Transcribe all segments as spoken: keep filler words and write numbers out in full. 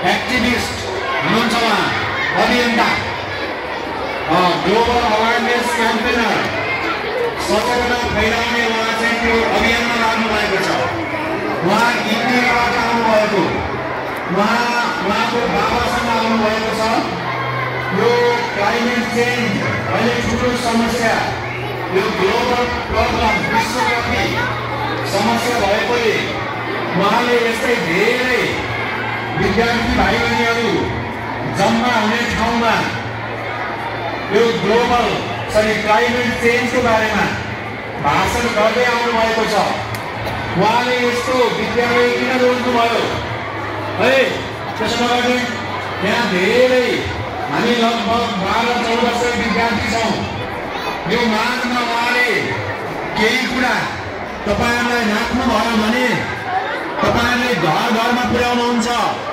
Activist हुनुहुन्छ उहाँ, अभियन्ता, ग्लोबल अवेरनेस क्याम्पेनर, सचेतना फैलाउने उहाँ चाहिँ त्यो अभियानमा लाग्नु भएको छ। उहाँ इन्डियाबाट आउनुभएको, उहाँ उहाँको बाबासँग आउनुभएको छ। यो क्लाइमेट चेन्ज अहिले ठुलो समस्या, यो ग्लोबल प्रब्लम, विश्वव्यापी समस्या भएकोले उहाँले यस्तै धेरै विद्यार्थी भाइ बहिनीहरू जम्मा हुने ठाउँमा यो ग्लोबल सरी क्लाइमेट चेन्जको बारेमा भाषण गर्दै आउनुभएको छ। उहाँले यस्तो विद्यालय किन रोज्नुभयो है? त्यसो नगर्ने यहाँ धेरै हामी लगभग बाह्र चौध सय विद्यार्थी छौँ। यो मागमा उहाँले केही कुरा तपाईँहरूलाई राख्नु भयो भने तपाईँहरूले घर घरमा पुर्याउनुहुन्छ,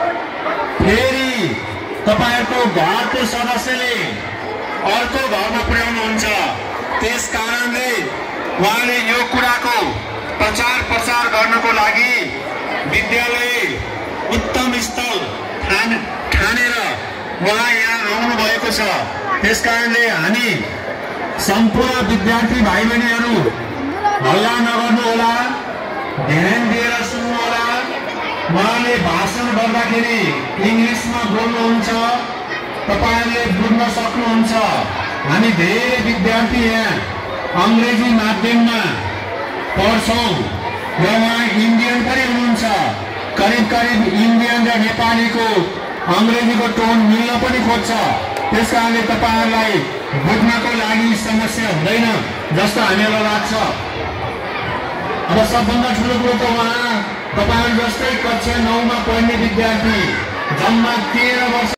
फेरि तपाईँहरूको घरको सदस्यले अर्को घरमा पुर्याउनुहुन्छ। त्यस कारणले उहाँले यो कुराको प्रचार प्रसार गर्नको लागि विद्यालय उत्तम स्थल ठानेर उहाँ यहाँ आउनु भएको छ। त्यस कारणले हामी सम्पूर्ण विद्यार्थी भाइ बहिनीहरू हल्ला नगर्नु होला, ध्यान दिएर सुन्नु होला। उहाँले भाषण गर्दाखेरि इङ्ग्लिसमा बोल्नुहुन्छ, तपाईहरुले बुझ्न सक्नुहुन्छ। हामी धेरै विद्यार्थी यहाँ अंग्रेजी माध्यममा पढ्छौं र उहाँ इन्डियन पनि हुनुहुन्छ। करिब करिब इन्डियन र नेपालीको अंग्रेजीको टोन मिल्न पनि खोज्छ। त्यसकारणले तपाईहरुलाई बुझ्नको लागि समस्या हुँदैन जस्तो हामीलाई लाग्छ। अब सबभन्दा ठुलो कुरो त उहाँ तपाईहरु जस्तै कक्षा नौ मा पढ्ने विद्यार्थी जम्मा तेह्र वर्ष